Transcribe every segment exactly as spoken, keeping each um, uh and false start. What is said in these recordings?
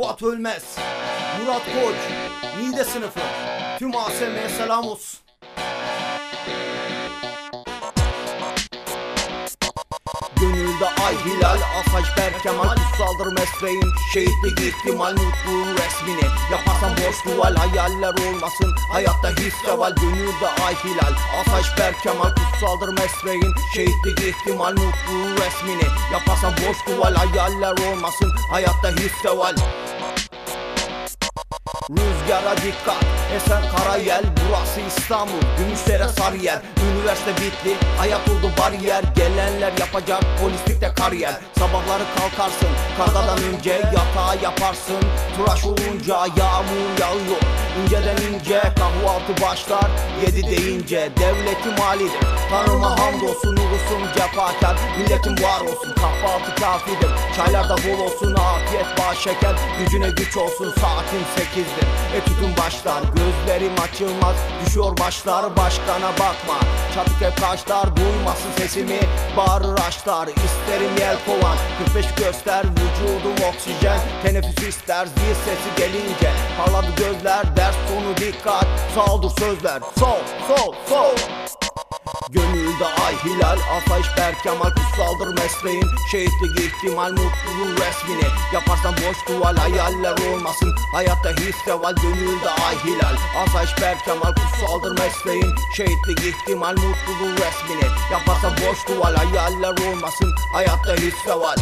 Fuat Ölmez, Murat Koç, Niğde sınıfı, tüm A S M'ye selam olsun. Gönülde ay hilal, asayiş Berkemal, kutsaldır mesleğin, şehitlik ihtimal, mutluluğun resmini yaparsan boş duval, hayaller olmasın, hayatta hisseval. Gönülde ay hilal, asayiş Berkemal, kutsaldır mesleğin, şehitlik ihtimal, mutluluğun resmini yaparsan boş duval, hayaller olmasın, hayatta hisseval. Rüzgara dikkat, esen karayel, burası İstanbul, Gümüşdere Sarıyer. Üniversite bitti, hayat oldu bariyer, gelenler yapacak polislikte kariyer. Sabahları kalkarsın, kargadan önce yatağa yaparsın, tıraş olunca yağmur yağıyor, inceden ince kahvaltı başlar, yedi deyince devletim halidir. Tanrıma hamdolsun, ulusun cefakar, milletim var olsun, kahvaltı kafidir, çaylarda bol olsun, afiyet bağ şeker, gücüne güç olsun, saatin sekizdir. Etüdüm başlar, gözlerim açılmaz, düşüyor başlar, başkana bakma, çatık hep taşlar, duymasın sesimi, bağırır açlar, isterim yel kovan, kırk beş göster, vücudum oksijen, teneffüs ister, zil sesi gelince, parladı gözler, ders sonu dikkat, sağdır sözler, sol, sol, sol. Gönülde ay hilal, asayiş Berkemal, kutsaldır mesleğin, şehitlik ihtimal, mutluluğun resmini yaparsan boş duval, hayaller olmasın, hayatta hisseval. Gönülde ay hilal, asayiş Berkemal, kutsaldır mesleğin, şehitlik ihtimal, mutluluğun resmini yaparsan boş duval, hayaller olmasın, hayatta hisseval.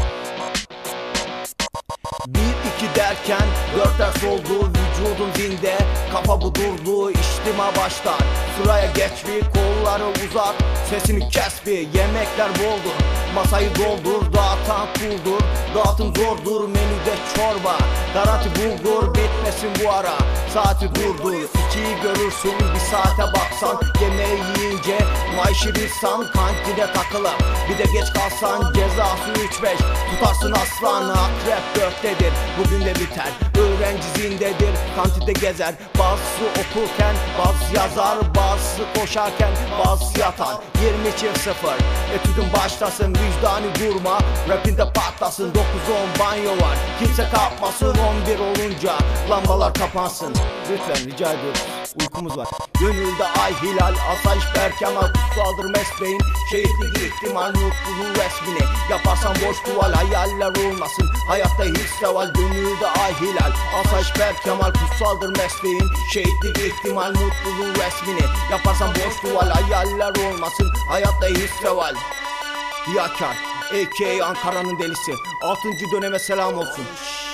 Bir iki derken dört ders oldu, vücudun zinde, kafa bu durdu, içtima başlar, sıraya geç bir, kolları uzat, sesini kes bir, yemekler boldur, masayı doldur, dağıtan kuldur, dağıtım zordur, menüde çorba, darati bulgur, bitmesin bu ara, saati durdur, ikiyi görürsün, bir saate baksan, yemeği yiyince maaşı insan, kantine takılır, bir de geç kalsan cezası üç beş, tutarsın aslan, akrep dörttedir, bugün de biter, öğrenci zindedir, kantinde gezer, bazısı okurken, bazısı yazar, bazısı koşarken, bazısı yatar. Yirmi çift sıfır, etüdün başlasın, vicdanı durma, rapinde patlasın, dokuz on banyo var, kimse kalkmasın, on bir olunca lambalar kapansın. Lütfen rica ediyoruz, uykumuz var. Gönülde ay hilal, asayiş Berkemal, kutsaldır mesleğin, şehitlik ihtimal, mutluluğun resmini yaparsan boş duval, hayaller olmasın, hayatta hisseval. Gönülde ay hilal, asayiş Berkemal, kutsaldır mesleğin, şehitlik ihtimal, mutluluğun resmini yaparsan boş duval, hayaller olmasın, hayatta hisseval. Yakar, A K A Ankara'nın delisi, altıncı döneme selam olsun.